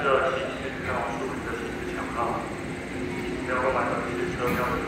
着信心，看望属灵的信心强号，没有完成其实车票的